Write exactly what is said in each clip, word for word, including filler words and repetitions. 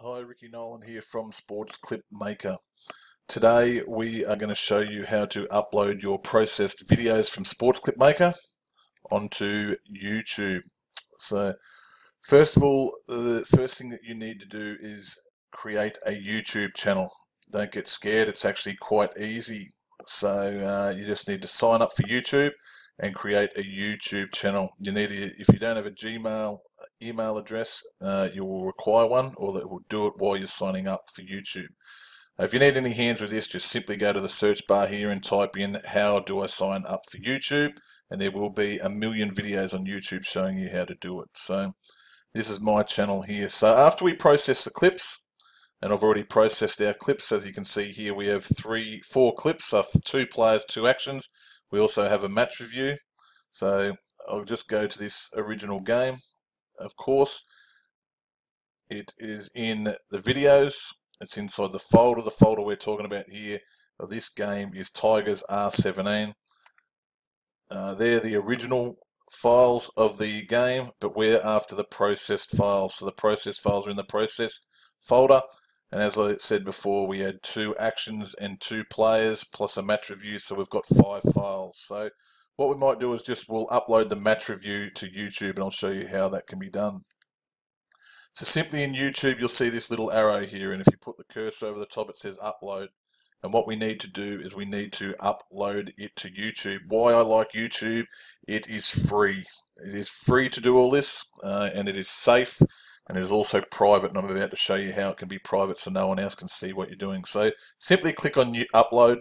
Hi, Ricky Nolan here from Sports Clip Maker. Today we are going to show you how to upload your processed videos from Sports Clip Maker onto YouTube. So first of all, the first thing that you need to do is create a YouTube channel. Don't get scared, it's actually quite easy. So uh, you just need to sign up for YouTube and create a YouTube channel. You need to, if you don't have a Gmail email address, uh, you will require one, or that will do it while you're signing up for YouTube. If you need any hands with this, just simply go to the search bar here and type in "how do I sign up for YouTube," and there will be a million videos on YouTube showing you how to do it. So this is my channel here. So after we process the clips, and I've already processed our clips, as you can see here, we have three, four clips, so two players, two actions. We also have a match review. So I'll just go to this original game. Of course, it is in the videos. It's inside the folder. The folder we're talking about here of this game is Tigers R seventeen. Uh, they're the original files of the game, but we're after the processed files. So the processed files are in the processed folder. And as I said before, we had two actions and two players plus a match review, so we've got five files. So what we might do is just we'll upload the match review to YouTube, and I'll show you how that can be done. So simply in YouTube, you'll see this little arrow here, and if you put the cursor over the top, it says upload. And what we need to do is we need to upload it to YouTube. Why I like YouTube, it is free. It is free to do all this, uh, and it is safe, and it is also private, and I'm about to show you how it can be private so no one else can see what you're doing. So simply click on new upload,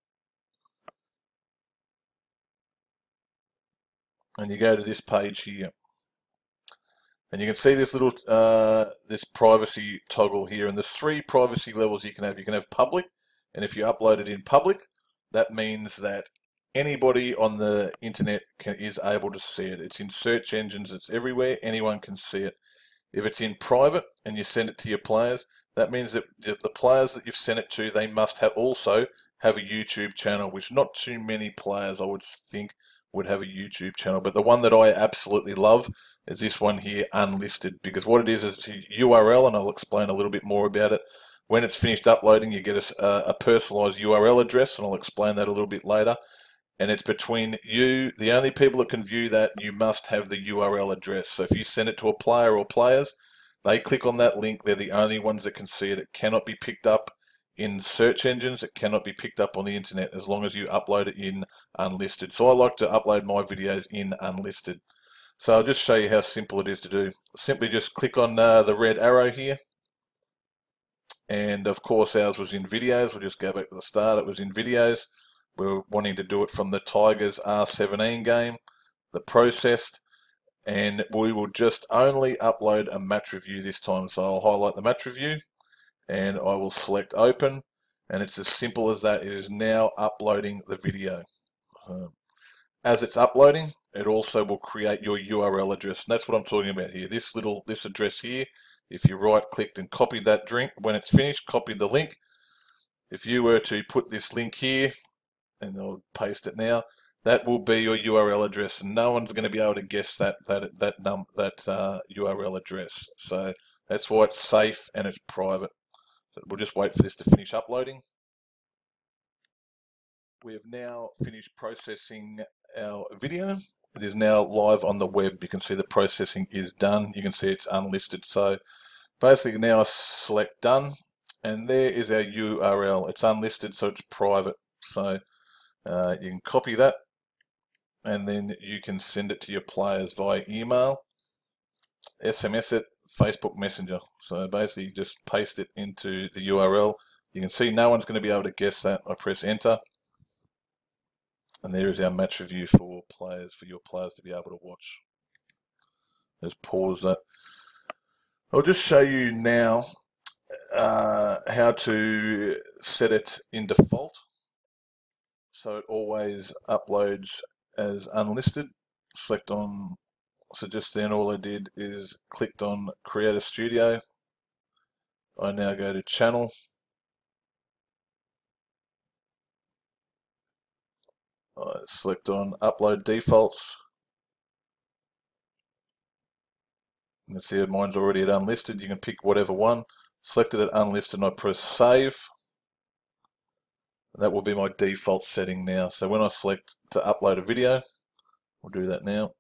and you go to this page here. And you can see this little, uh, this privacy toggle here, and there's three privacy levels you can have. You can have public, and if you upload it in public, that means that anybody on the internet can, is able to see it. It's in search engines, it's everywhere, anyone can see it. If it's in private and you send it to your players, that means that the players that you've sent it to, they must have also have a YouTube channel, which not too many players, I would think, would have a YouTube channel. But the one that I absolutely love is this one here, unlisted, because what it is is a U R L, and I'll explain a little bit more about it. When it's finished uploading, you get a, a personalized U R L address, and I'll explain that a little bit later. And it's between you, the only people that can view that, you must have the U R L address. So if you send it to a player or players, they click on that link, they're the only ones that can see it. It cannot be picked up in search engines, it cannot be picked up on the internet as long as you upload it in unlisted. So I like to upload my videos in unlisted. So I'll just show you how simple it is to do. Simply just click on uh, the red arrow here. And of course ours was in videos. We'll just go back to the start. It was in videos. We were wanting to do it from the Tigers R seventeen game, the processed, and we will just only upload a match review this time. So I'll highlight the match review, and I will select open, and it's as simple as that. It is now uploading the video. Um, as it's uploading, it also will create your U R L address, and that's what I'm talking about here. This little this address here, if you right clicked and copied that drink, when it's finished, copy the link. If you were to put this link here, and I'll paste it now, that will be your U R L address, and no one's going to be able to guess that that that num that uh, U R L address. So that's why it's safe and it's private. So we'll just wait for this to finish uploading. We have now finished processing our video. It is now live on the web. You can see the processing is done. You can see it's unlisted. So basically now I select done, and there is our U R L. It's unlisted, so it's private. So uh, you can copy that, and then you can send it to your players via email, S M S it, Facebook Messenger. So basically just paste it into the U R L. You can see no one's going to be able to guess that. I press enter, and there is our match review for players, for your players to be able to watch. Just pause that. I'll just show you now uh, how to set it in default, so it always uploads as unlisted. Select on, so just then all I did is clicked on Creator Studio. I now go to Channel. I select on Upload Defaults. You can see mine's already at unlisted. You can pick whatever one. selected it unlisted, and I press save. That will be my default setting now. So when I select to upload a video, we'll do that now.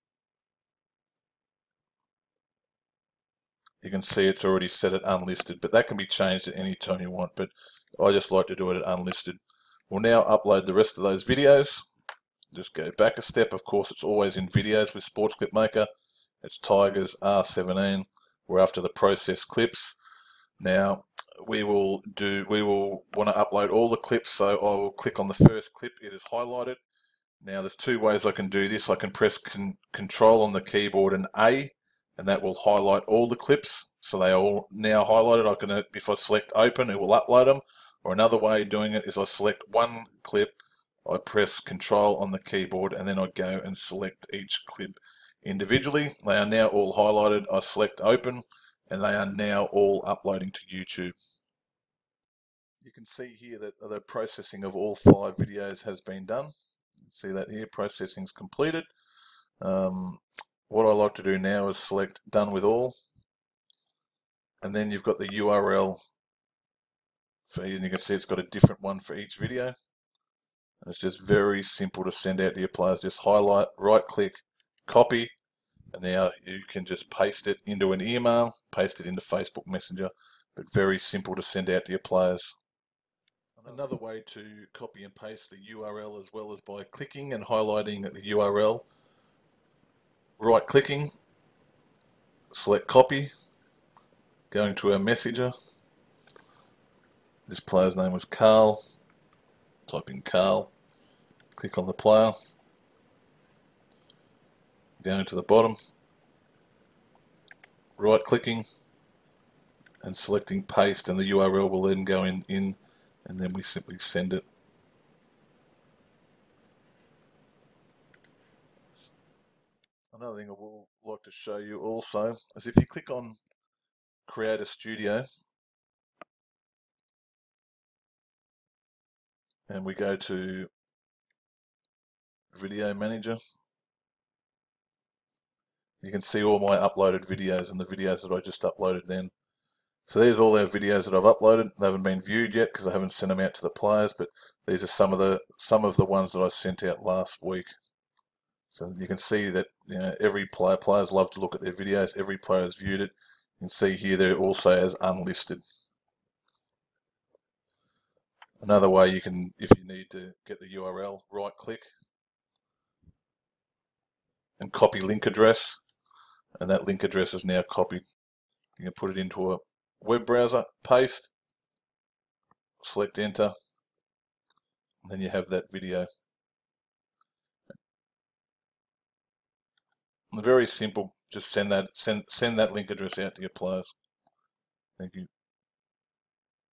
You can see it's already set it unlisted, but that can be changed at any time you want, but I just like to do it at unlisted. We'll now upload the rest of those videos. Just go back a step. Of course, it's always in videos with Sports Clip Maker. It's Tigers R seventeen. We're after the processed clips. Now we will do. We will want to upload all the clips. So I will click on the first clip. It is highlighted. Now there's two ways I can do this. I can press con Control on the keyboard and A, and that will highlight all the clips. So they are all now highlighted. I can, if I select Open, it will upload them. Or another way of doing it is I select one clip. I press Control on the keyboard, and then I go and select each clip individually. They are now all highlighted. I select Open, and they are now all uploading to YouTube. You can see here that the processing of all five videos has been done. You can see that here, processing is completed. Um, what I like to do now is select Done with All, and then you've got the U R L for, and you can see it's got a different one for each video. It's just very simple to send out to your players. Just highlight, right click, copy, and now you can just paste it into an email, paste it into Facebook Messenger, but very simple to send out to your players. Another way to copy and paste the U R L as well as by clicking and highlighting the U R L, right clicking, select copy, going to our messenger. This player's name was Carl, type in Carl. Click on the player, down to the bottom, right clicking and selecting paste, and the U R L will then go in, in and then we simply send it. Another thing I would like to show you also is if you click on Creator Studio and we go to Video Manager, you can see all my uploaded videos and the videos that I just uploaded then. So there's all our videos that I've uploaded. They haven't been viewed yet because I haven't sent them out to the players, but these are some of the some of the ones that I sent out last week. So you can see that, you know, every player players love to look at their videos. Every player has viewed it. You can see here they're also as unlisted. Another way you can, if you need to get the U R L, right click and copy link address, and that link address is now copied. You can put it into a web browser, paste, select enter, and then you have that video. And very simple, just send that send send that link address out to your players. Thank you.